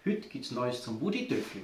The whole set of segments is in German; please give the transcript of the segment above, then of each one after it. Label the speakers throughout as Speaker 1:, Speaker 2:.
Speaker 1: Heute gibt es Neues zum Woody-Töffli.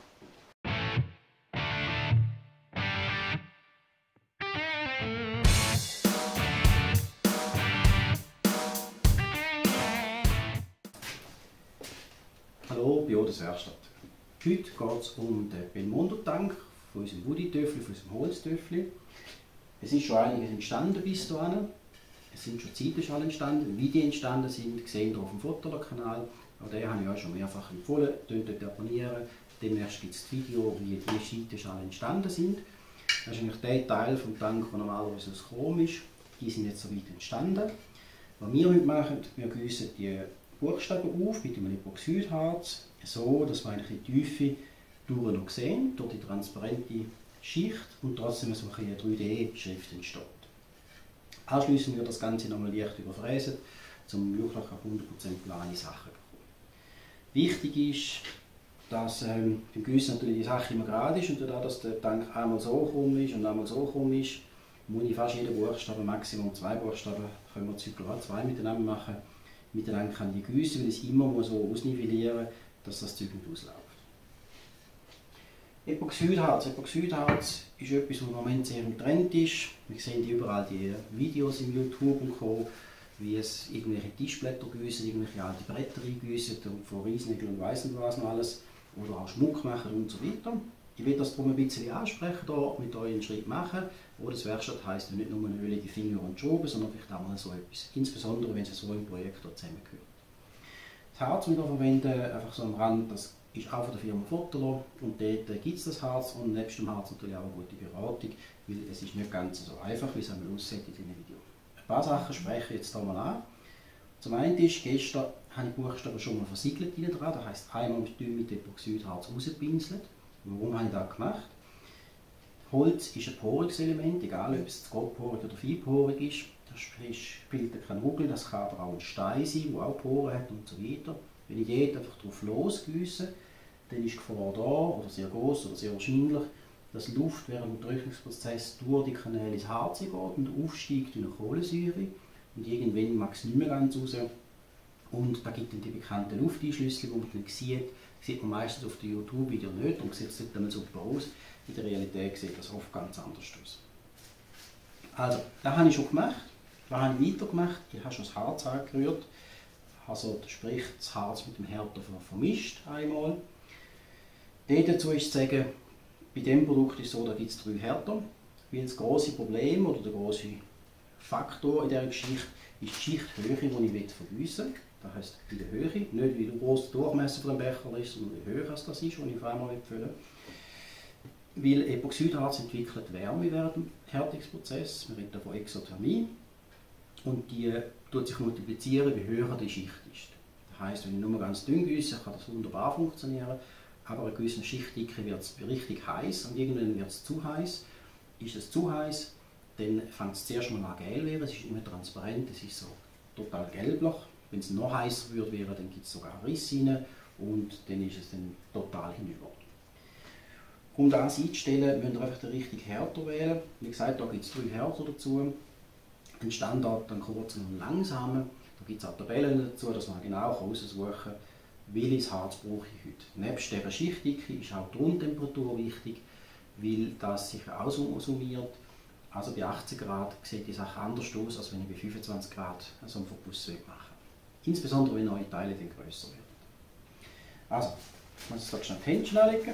Speaker 1: Hallo, bei Odes Werkstatt. Heute geht es um den Belmondo-Tank von unserem Woody-Töffli, von unserem Holztöffli. Es ist schon einiges entstanden bis dahin. Es sind schon Zeiten schon entstanden. Wie die entstanden sind, sehen ihr auf dem Fotolog-Kanal. Auch den habe ich euch schon mehrfach empfohlen. Dort abonnieren. Demnächst gibt es das Video, wie die Scheite schon entstanden sind. Das ist eigentlich der Teil vom Tank, der normalerweise aus Chrom ist. Die sind jetzt so weit entstanden. Was wir heute machen, wir gießen die Buchstaben auf mit einem Epoxidharz, so dass wir eigentlich die Tiefe durch noch sehen, durch die transparente Schicht und trotzdem so eine 3D-Schrift entsteht. Anschließend wird das Ganze nochmal leicht überfräsen, um wirklich auf 100% plane Sachen zu bekommen. Wichtig ist, dass beim Gießen natürlich die Sache immer gerade ist und dadurch, dass der Tank einmal so krumm ist und einmal so krumm ist, muss ich fast jeden Buchstaben, maximum 2 Buchstaben, können wir circa 2 miteinander machen. Miteinander kann ich gießen, weil ich es immer so ausnivellieren, dass das Zeug nicht ausläuft. Epoxidharz. Epoxidharz ist etwas, was im Moment sehr im Trend ist. Wir sehen überall die Videos im YouTube und Co., wie es irgendwelche Tischblätter gießen, irgendwelche alte Bretter eingießen und von Riesnägeln und weiss nicht was noch alles. Oder auch Schmuck machen und so weiter. Ich will das darum ein bisschen ansprechen, hier mit euch einen Schritt machen. Oder das Werkstatt heisst nicht nur eine ölige Finger und Schrauben, sondern vielleicht auch mal so etwas. Insbesondere, wenn es so im Projekt zusammengehört. Das Harz, das wir hier verwenden, einfach so am Rand, das ist auch von der Firma Fotolog und dort gibt es das Harz und nebst dem Harz natürlich auch eine gute Beratung, weil es ist nicht ganz so einfach, wie es einmal aussieht in diesem Video. Ein paar Sachen spreche ich jetzt hier mal an. Zum einen ist, gestern habe ich die Buchstaben schon mal versiegelt dran, das heisst einmal mit Epoxidharz rausgepinselt. Warum habe ich das gemacht? Holz ist ein poriges Element, egal ob es grobporig oder feinporig ist. Das spielt keine Rolle, das kann aber auch ein Stein sein, der auch Poren hat und so weiter. Wenn ich dort einfach drauf losgieße, dann ist die Gefahr da, oder sehr groß oder sehr wahrscheinlich, dass Luft während dem Trocknungsprozess durch die Kanäle ins Harz geht und aufsteigt in eine Kohlensäure. Und irgendwann mag es nicht mehr ganz raus. Und da gibt es die bekannten Lufteinschlüsse, die man dann sieht man meistens auf den YouTube-Videos nicht und sieht dann super aus. In der Realität sieht das oft ganz anders aus. Also, das habe ich schon gemacht. Was habe ich weiter gemacht? Ich habe schon das Harz angerührt. Also, sprich, das Harz mit dem Härter vermischt einmal. Dazu ist zu sagen, bei diesem Produkt ist es so, da gibt es 3 Härter. Weil das grosse Problem oder der grosse Faktor in dieser Geschichte ist die Schichthöhe, die ich vergießen will. Das heisst, bei der Höhe, nicht wie der grosse Durchmesser von dem Becher ist, sondern wie hoch das ist, den ich auf einmal füllen will. Weil Epoxidharz entwickelt Wärme während dem Härtungsprozess. Wir reden von Exothermie. Und die tut sich multiplizieren, wie höher die Schicht ist. Das heisst, wenn ich nur ganz dünn gieße, kann das wunderbar funktionieren. Aber bei gewissen Schichtdicke wird es richtig heiß und irgendwann wird es zu heiß. Ist es zu heiß, dann fängt es zuerst mal an gelb werden. Es ist immer transparent, es ist so total gelblich. Wenn es noch heißer würde, dann gibt es sogar Risse rein und dann ist es dann total hinüber. Um das einzustellen, müsst ihr einfach den richtigen Härter wählen. Wie gesagt, da gibt es 3 Härter dazu. Ein Standard, einen kurzen und einen langsamen. Da gibt es auch Tabellen dazu, dass man genau aussuchen kann, welches Harz brauche ich heute. Nebst dieser Schichtdicke ist auch die Grundtemperatur wichtig, weil das sich aussummiert. Also bei 18 Grad sieht die Sache anders aus, als wenn ich bei 25 Grad so einen Verpuss machen will. Insbesondere wenn neue Teile dann grösser werden. Also, ich muss jetzt schnell die Händchen anlegen.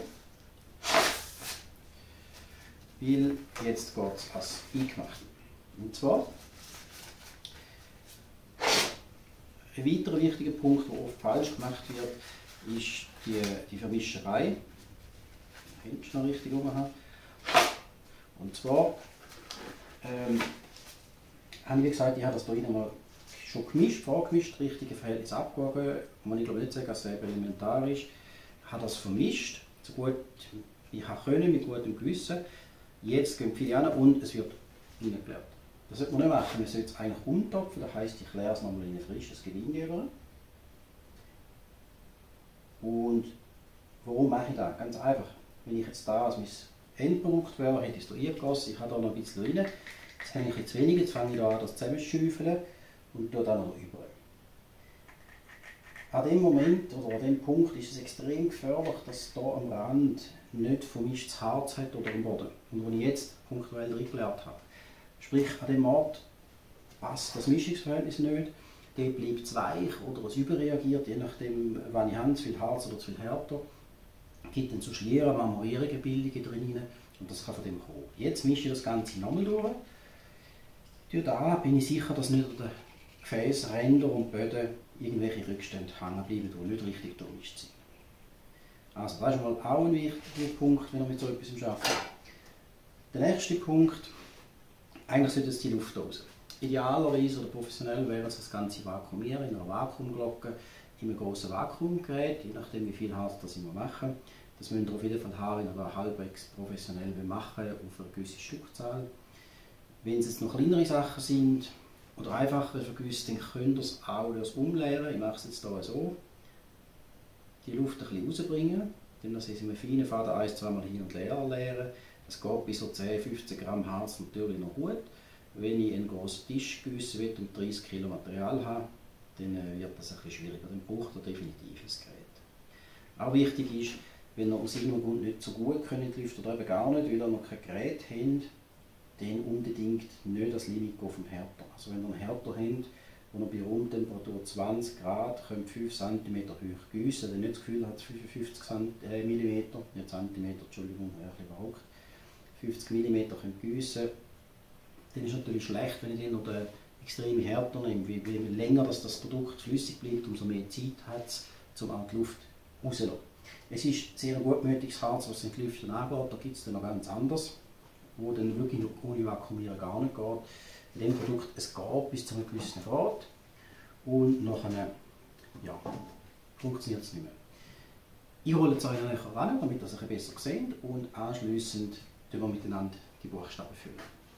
Speaker 1: Weil jetzt geht es als Eingemachte. Und zwar, ein weiterer wichtiger Punkt, der oft falsch gemacht wird, ist die Vermischerei. Die Händchen noch richtig haben. Und zwar, habe ich gesagt, ich habe das hier mal schon gemischt, vorgemischt, richtige Verhältnisse abgewogen. Man ich glaube nicht sagen, dass es elementar ist. Ich habe das vermischt, so gut ich konnte, mit gutem Gewissen. Jetzt gehen viele an und es wird reingeleert. Das sollte man nicht machen, man sollte es eigentlich umtopfen, das heisst, ich leere es nochmal in ein frisches Gewinde über. Und warum mache ich das? Ganz einfach. Wenn ich jetzt da als mein Endprodukt wäre, hätte ich es hier eingegossen, ich habe da noch ein bisschen rein. Jetzt habe ich jetzt weniger, jetzt fange ich da an, das zusammenzuschäufeln und tue dann noch über. an dem Moment oder an dem Punkt ist es extrem gefährlich, dass hier am Rand nicht vermischtes Harz hat oder am Boden. Und was ich jetzt punktuell reingelehrt habe. Sprich, an dem Ort passt das Mischungsverhältnis nicht, dort bleibt es weich oder es überreagiert, je nachdem, wann ich habe, zu viel Harz oder zu viel Härter. Es gibt dann so Schlieren, Marmorierungen drin und das kann von dem kommen. Jetzt mische ich das Ganze nochmal durch. Durch da bin ich sicher, dass nicht an den Gefäßrändern und Böden irgendwelche Rückstände hängen bleiben, die nicht richtig durchmischt sind. Also das ist mal auch ein wichtiger Punkt, wenn ihr mit so etwas arbeitet. Der nächste Punkt, eigentlich sollte es die Luft raus. Idealerweise oder professionell wäre es das Ganze vakuumieren in einer Vakuumglocke, in einem grossen Vakuumgerät, je nachdem wie viel Harz das immer machen. Das müsst ihr auf jeden Fall haben, wenn ihr halbwegs professionell machen auf eine gewisse Stückzahl. Wenn es jetzt noch kleinere Sachen sind oder einfacher vergüsst, dann könnt ihr es auch umleeren. Ich mache es jetzt hier so. Die Luft ein bisschen rausbringen, dann das in einem feinen Faden 1-2 Mal hin und her leeren. Das geht bis so 10-15 Gramm Harz natürlich noch gut. Wenn ich einen grossen Tisch gießen will und 30 Kilo Material habe, dann wird das ein bisschen schwieriger. Dann braucht ihr definitiv ein Gerät. Auch wichtig ist, wenn ihr aus irgendeinem Grund nicht so gut könnt lüften oder eben gar nicht, weil ihr noch kein Gerät habt, dann unbedingt nicht das Limit auf dem Härter. Also wenn ihr einen Härter habt, wo ihr bei Raumtemperatur 20 Grad 5 cm hoch gießen, dann nicht das Gefühl hat, 55 mm, nicht cm, Entschuldigung, ein bisschen überhaupt, 50 mm gießen, dann ist es natürlich schlecht, wenn ich dann noch den extreme Härter nehme. Je länger das Produkt flüssig bleibt, umso mehr Zeit hat es, um auch die Luft rauszulassen. Es ist sehr gutmütiges Harz, was die Lüften angeht, da gibt es dann noch ganz anderes, wo dann wirklich ohne Vakuumieren gar nicht geht. In diesem Produkt, es geht bis zu einem gewissen Grad und nachher ja, funktioniert es nicht mehr. Ich hole es euch näher ran, damit ihr es ein bisschen besser seht und anschliessend wir miteinander die Buchstaben füllen.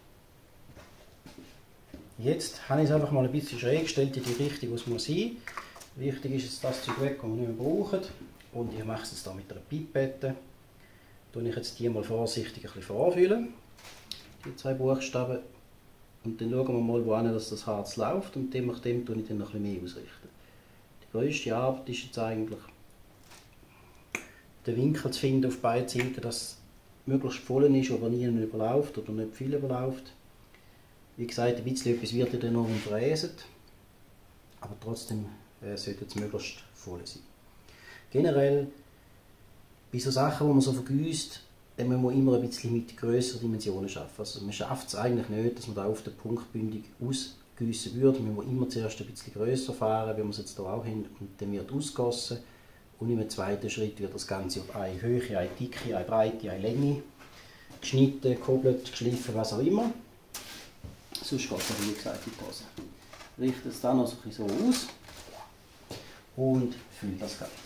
Speaker 1: Jetzt habe ich es einfach mal ein bisschen schräg gestellt in die Richtung, wo es muss sein. Wichtig ist jetzt das Zeug weg, das wir nicht mehr brauchen. Und ich mache es jetzt hier mit einer Pipette. Tue ich jetzt die mal vorsichtig ein bisschen vorfüllen, die 2 Buchstaben. Und dann schauen wir mal, wohin das Harz läuft und nach dem tue ich dann noch ein bisschen mehr ausrichten. Die grösste Arbeit ist jetzt eigentlich, den Winkel zu finden auf beiden Seiten, dass es möglichst voll ist, aber nie überläuft oder nicht viel überläuft. Wie gesagt, ein bisschen etwas wird ja dann noch umfräset, aber trotzdem sollte es möglichst voll sein. Generell, bei so Sachen, die man so vergüsst, dann muss man immer ein bisschen mit grösseren Dimensionen arbeiten. Also man schafft es eigentlich nicht, dass man da auf der Punkt bündig ausgießen würde. Man muss immer zuerst ein bisschen grösser fahren, wie wir es jetzt hier auch haben, und dann wird ausgegossen. Und im zweiten Schritt wird das Ganze auf eine Höhe, eine Dicke, eine Breite, eine Länge geschnitten, gehobelt, geschliffen, was auch immer. Sonst geht es, wie gesagt, in die Hose. Richtet es dann noch so ein bisschen so aus und füllt das Ganze.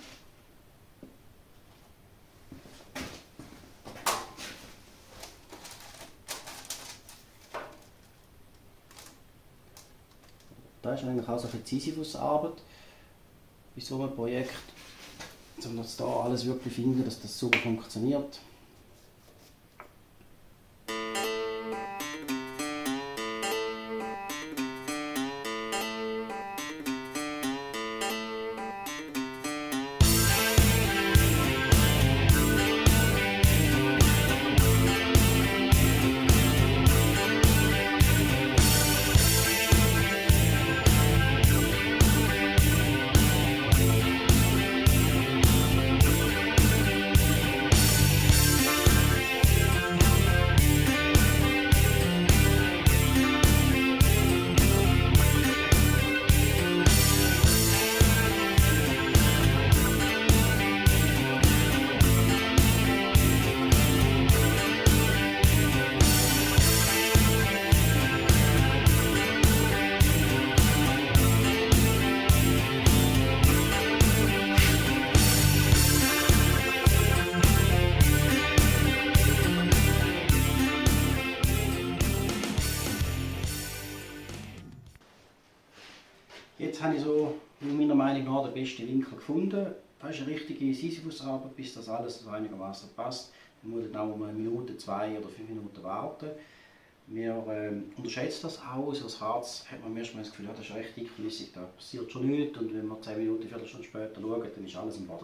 Speaker 1: Das ist eigentlich auch so eine Sisyphus-Arbeit bei so einem Projekt, um das da alles wirklich zu finden, dass das super funktioniert. Jetzt habe ich so meiner Meinung nach den besten Winkel gefunden. Das ist eine richtige Sisyphus-Arbeit, bis das alles einigermaßen passt. Man muss dann auch mal 1 Minute, 2 oder 5 Minuten warten. Wir unterschätzen das auch. So das Harz hat man manchmal das Gefühl, ja, das ist recht dickflüssig, da passiert schon nichts. Und wenn wir 10 Minuten, Viertelstunde später schauen, dann ist alles im Boden.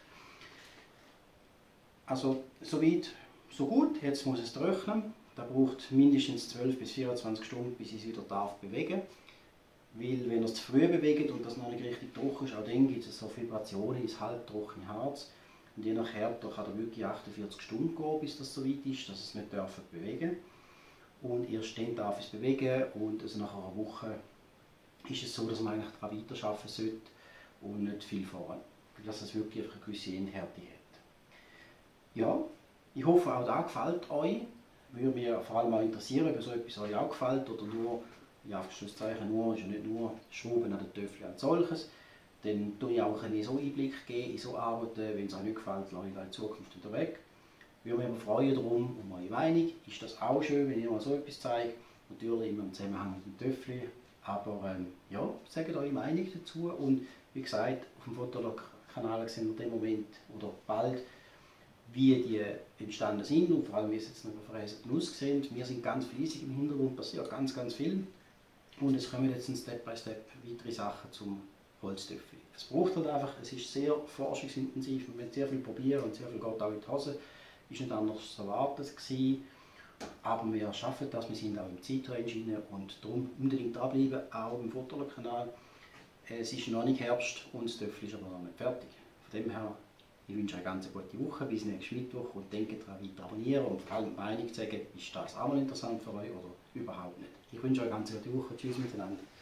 Speaker 1: Also soweit, so gut. Jetzt muss es trocknen. Da braucht mindestens 12 bis 24 Stunden, bis es wieder bewegen darf. Weil wenn ihr es zu früh bewegt und das noch nicht richtig trocken ist, auch dann gibt es so Vibrationen ins halbtrockene Harz. Und je nach Härte kann er wirklich 48 Stunden gehen, bis das so weit ist, dass es nicht bewegen darf. Und erst dann darf es bewegen und also nach einer Woche ist es so, dass man eigentlich daran weiterarbeiten sollte und nicht viel fahren. Dass es wirklich eine gewisse Endhärte hat. Ja, ich hoffe auch das gefällt euch. Würde mich vor allem auch interessieren, ob so etwas euch auch gefällt oder nur, ja, nur, ist ja nicht nur Schrauben an den Töpfchen als solches. Dann tue ich auch ein so Einblick geben in so Arbeiten. Wenn es euch nicht gefällt, lasse ich das in Zukunft wieder weg. Ich würde mich aber freuen darum, um eure Meinung. Ist das auch schön, wenn ihr mal so etwas zeigt? Natürlich immer im Zusammenhang mit dem Töpfchen. Aber ja, sagt eure Meinung dazu. Und wie gesagt, auf dem Fotolog-Kanal sehen wir im Moment oder bald, wie die entstanden sind und vor allem wie sie jetzt noch verfräst aussehen. Wir sind ganz fleißig im Hintergrund, passiert ganz, ganz viel. Und es kommen jetzt Step by Step weitere Sachen zum Holztöpfchen. Es braucht halt einfach, es ist sehr forschungsintensiv, man wird sehr viel probieren und sehr viel geht auch in die Hose. Ist nicht anders zu erwarten gewesen. Aber wir schaffen das, wir sind auch im Zeitrange und darum unbedingt dranbleiben, auch im Fotolog-Kanal. Es ist noch nicht Herbst und das Töpfchen ist aber noch nicht fertig. Von dem her, ich wünsche euch eine ganz gute Woche, bis nächsten Mittwoch und denkt daran, weiter abonnieren und vor allem die Meinung zu sagen, ist das auch mal interessant für euch oder überhaupt nicht. Ich wünsche euch eine ganz gute Woche, tschüss miteinander.